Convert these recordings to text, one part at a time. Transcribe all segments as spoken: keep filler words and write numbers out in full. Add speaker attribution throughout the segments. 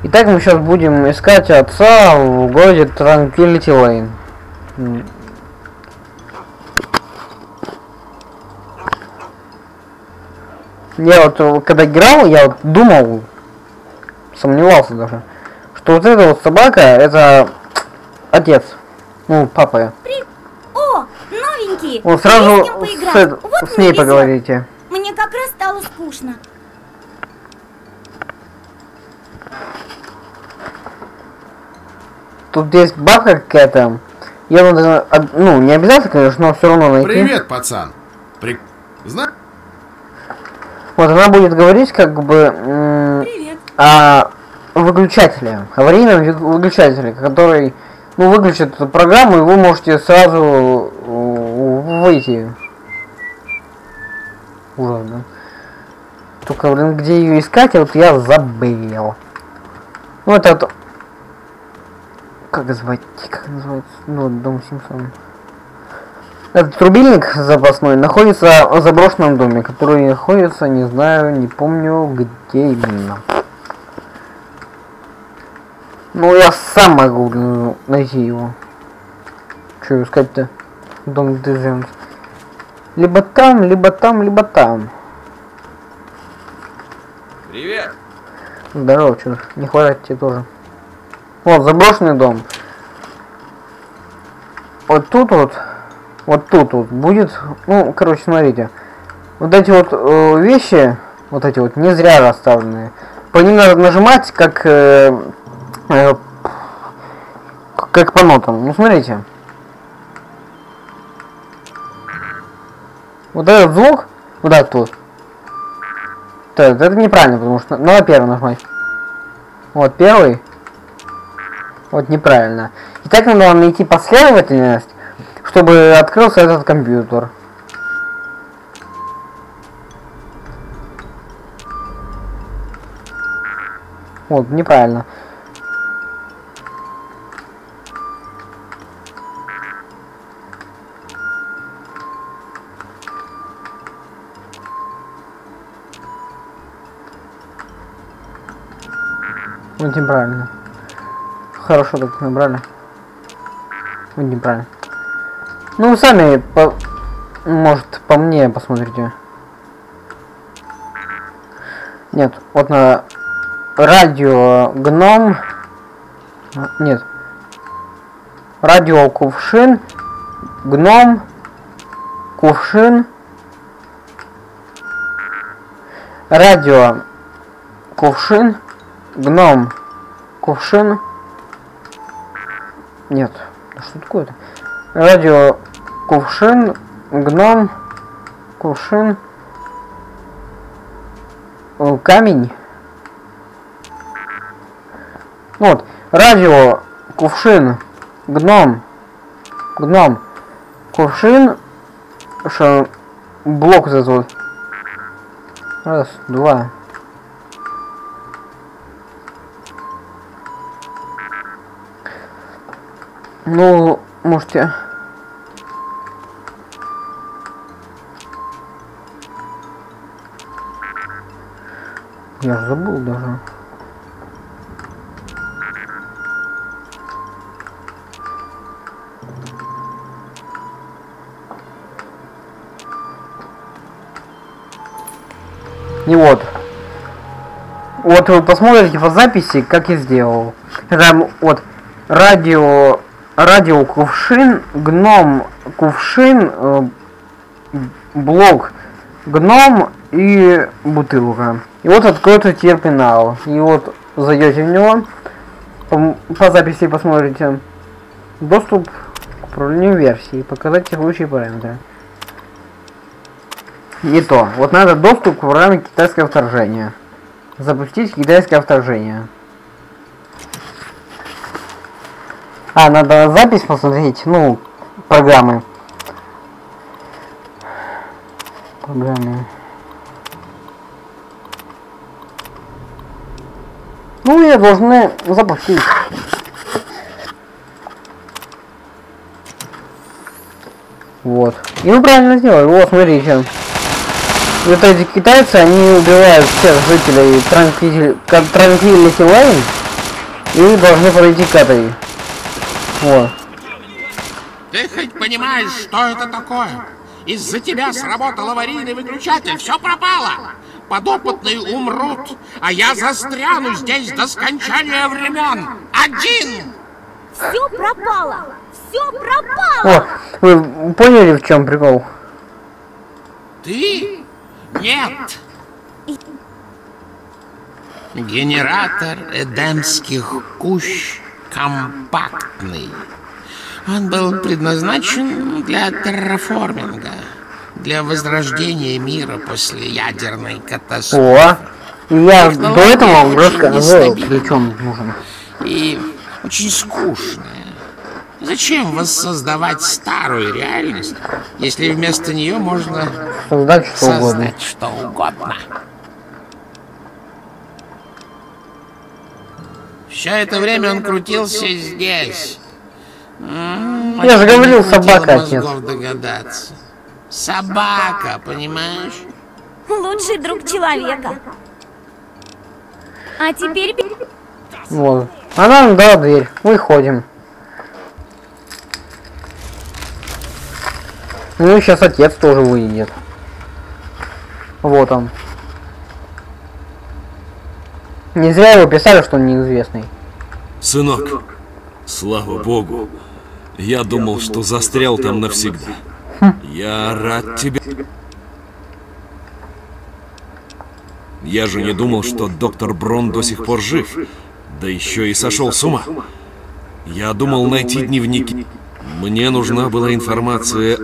Speaker 1: Итак, мы сейчас будем искать отца в городе Tranquility Lane. Я вот, когда играл, я вот думал, сомневался даже, что вот эта вот собака, это отец. Ну, папа.
Speaker 2: При... О, новенький!
Speaker 1: Он сразу
Speaker 2: с,
Speaker 1: с,
Speaker 2: вот
Speaker 1: с ней поговорите.
Speaker 2: Мне как раз стало скучно.
Speaker 1: Тут есть бабка какая-то. Я надо, ну, не обязательно, конечно, но все равно найти.
Speaker 3: Привет, пацан. При... Зна...
Speaker 1: Вот она будет говорить, как бы,
Speaker 2: Привет.
Speaker 1: о выключателе, аварийном выключателе, который, ну, выключит эту программу, и вы можете сразу выйти. Ужас, да? Только, блин, где ее искать, вот я забыл. Ну, это... Как звать? Как называется? Ну, дом Симпсон. Этот рубильник запасной находится в заброшенном доме, который находится, не знаю, не помню, где именно. Ну, я сам могу найти его. Что искать-то? Дом Дезенс. Либо там, либо там, либо там.
Speaker 3: Привет.
Speaker 1: Здорово, чё, не хватает тебе тоже. Вот, заброшенный дом. Вот тут вот, вот тут вот будет, ну, короче, смотрите. Вот эти вот э, вещи, вот эти вот, не зря расставленные. По ним надо нажимать, как, э, э, как по нотам. Ну, смотрите. Вот этот звук, вот этот вот. Так, это неправильно, потому что надо первый нажимать. Вот первый. Вот неправильно. И так надо найти последовательность, чтобы открылся этот компьютер. Вот, неправильно. Вот неправильно. Хорошо так набрали. Вот неправильно. Ну, вы сами, по... может, по мне посмотрите. Нет, вот на радио гном. Нет. Радио кувшин. Гном. Кувшин. Радио кувшин. Гном. Кувшин. Нет. Что такое-то? Радио кувшин. Гном. Кувшин. Камень. Вот. Радио кувшин. Гном. Гном. Кувшин. Что? Блок этот вот. Раз, два. Ну, можете... Я же забыл даже. И вот. Вот вы посмотрите по записи, как я сделал. Это вот радио... Радио кувшин, гном кувшин, э, блок гном и бутылка. И вот откроется терминал. И вот зайдете в него, по, по записи посмотрите. Доступ к управлению версией, показать текущие параметры. Не то. Вот надо доступ к программе китайское вторжение. Запустить китайское вторжение. А, надо запись посмотреть, ну, программы. Программы. Ну, ее должны запустить. Вот. И вы правильно сделали. Вот, смотрите. Вот эти китайцы, они убивают всех жителей Tranquility Lane. И должны подойти к этой. Вот.
Speaker 4: Ты хоть понимаешь, что это такое? Из-за тебя сработал аварийный выключатель, все пропало. Подопытные умрут, а я застряну здесь до скончания времен. Один!
Speaker 2: Все пропало! Все пропало!
Speaker 1: О, вы поняли, в чем прикол?
Speaker 4: Ты? Нет. Генератор эдемских кущ компактный. Он был предназначен для терраформинга, для возрождения мира после ядерной катастрофы.
Speaker 1: О, я
Speaker 4: Технология
Speaker 1: до этого вам
Speaker 4: очень
Speaker 1: рассказывал,
Speaker 4: нестабильна.
Speaker 1: при чем нужен.
Speaker 4: И очень скучная. Зачем воссоздавать старую реальность, если вместо нее можно
Speaker 1: Создать что угодно.
Speaker 4: создать что угодно? Все это время он крутился здесь. М,
Speaker 1: Я же
Speaker 4: не
Speaker 1: говорил,
Speaker 4: хватило
Speaker 1: собака, отец.
Speaker 4: мозгов догадаться. Собака, понимаешь?
Speaker 2: Лучший друг человека. А теперь...
Speaker 1: Вот. Она нам дала дверь. Выходим. Ну и сейчас отец тоже выйдет. Вот он. Не зря его писали, что он неизвестный.
Speaker 5: Сынок, слава богу, я думал, что застрял там навсегда. Я рад тебе. Я же не думал, что доктор Брон до сих пор жив, да еще и сошел с ума. Я думал найти дневники. Мне нужна была информация.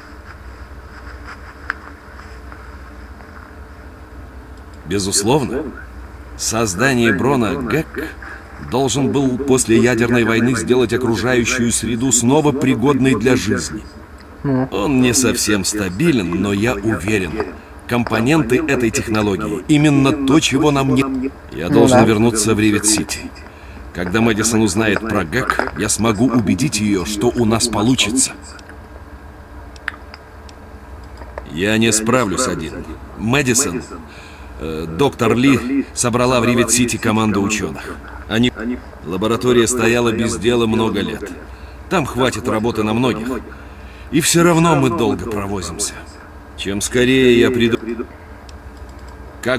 Speaker 5: Безусловно, создание Брона Гек должен был после ядерной войны сделать окружающую среду снова пригодной для жизни. Он не совсем стабилен, но я уверен, компоненты этой технологии именно то, чего нам не... Я должен вернуться в Ривет-Сити. Когда Мэдисон узнает про Гек, я смогу убедить ее, что у нас получится. Я не справлюсь один. Мэдисон, э, доктор Ли собрала в Ривет-Сити команду ученых. Они... Лаборатория стояла без дела много лет. Там хватит работы на многих. И все равно мы долго провозимся. Чем скорее я приду... Как...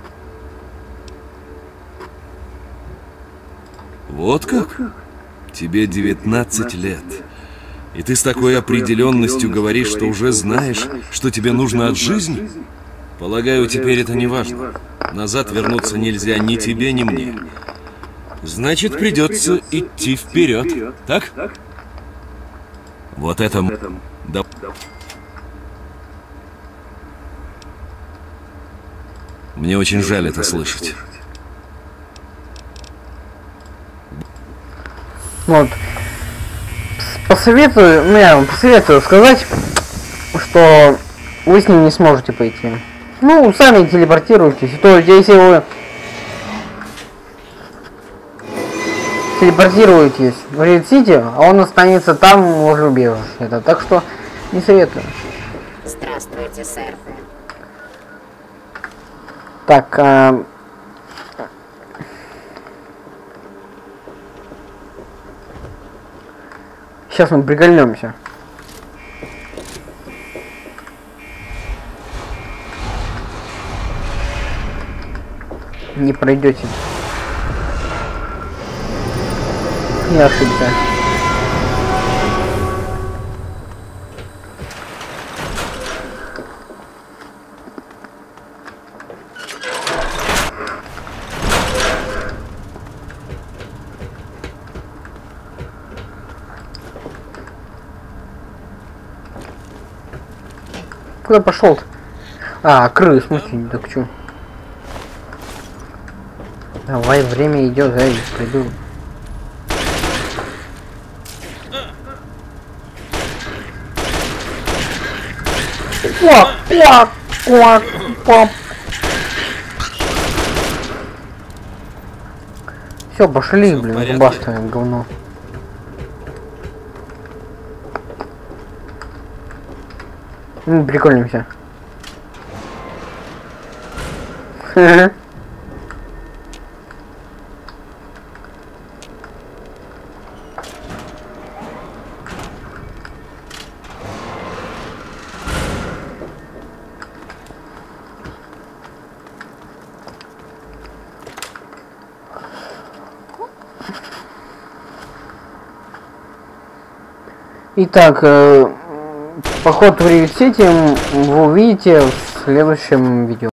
Speaker 5: Вот как? Тебе девятнадцать лет. И ты с такой определенностью говоришь, что уже знаешь, что тебе нужно от жизни? Полагаю, теперь это не важно. Назад вернуться нельзя ни тебе, ни мне. Значит, придется идти вперед, так? Вот это... Да. Мне очень жаль это слышать.
Speaker 1: Вот. Посоветую, ну я вам посоветую сказать, что вы с ним не сможете пойти. Ну, сами телепортируйтесь. И то, если вы телепортируетесь в Ривет-Сити, а он останется там возле убежища. Это так что не советую.
Speaker 6: Здравствуйте, сэр.
Speaker 1: Так, а... сейчас мы прикольнемся. Не пройдете. Я ошибся. Куда пошел-то? А, крыс, смотри, так чё? Давай, время идет, да, я пойду. Квак, квак, квак, квак. Все, пошли, блин, зубастое говно. Ну, прикольнемся. Итак, э, поход в Ревит Сити вы увидите в следующем видео.